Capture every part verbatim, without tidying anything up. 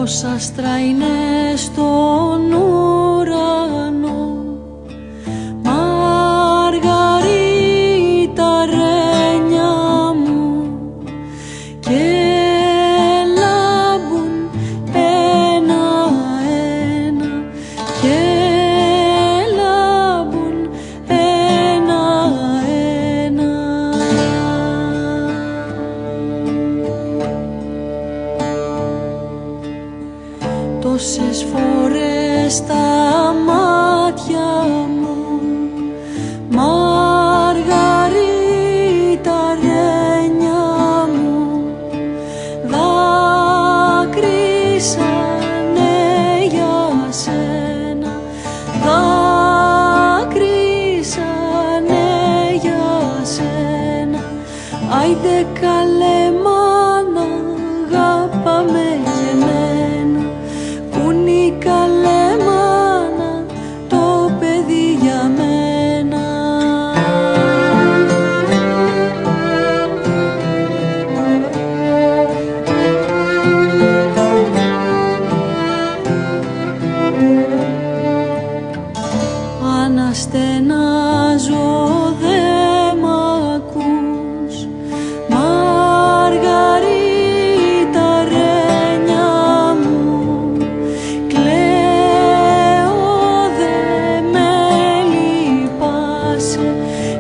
Πως άστρα είναι στον ουρανό, Μαργαρίτα ρένια μου, και λάμπουν ένα-ένα, και λάμπουν ένα-ένα. Τόσες φορές στα μάτια μου, Μαργαρίτα ρένια μου, δάκρυσανε για σένα, δάκρυσανε για σένα. Άιντε καλέ μάνα, αγάπαμε και εμένα, που είναι η καλέ μάνα, το παιδί για μένα. Αναστενάζω δε μ' ακούς, Μαργαρίτα ρένια μου, κλαίω δε με λυπάσαι,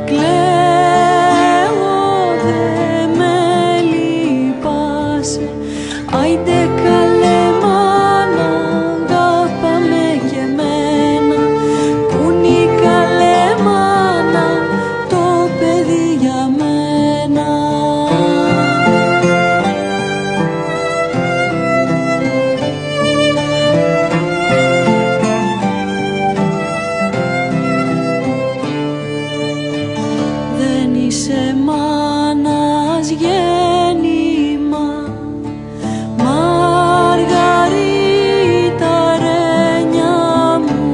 κλαίω δε με λυπάσαι. Άιντε καλέ μάνα, αγάπαμε και εμένα, που είναι η καλέ μάνα, το παιδί για μένα. Δεν είσαι μάνας γέννημα, Μαργαρίτα ρένια μου,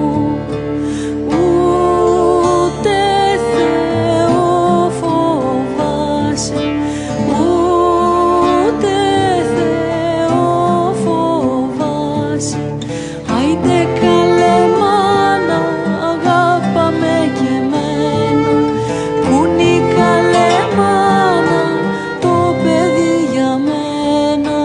ούτε Θεό φοβάσαι, ούτε Θεό φοβάσαι. Άιντε καλέ μάνα, αγάπαμε και εμένα, που είναι η καλέ μάνα, το παιδί για μένα.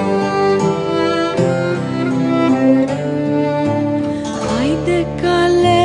Άιντε καλέ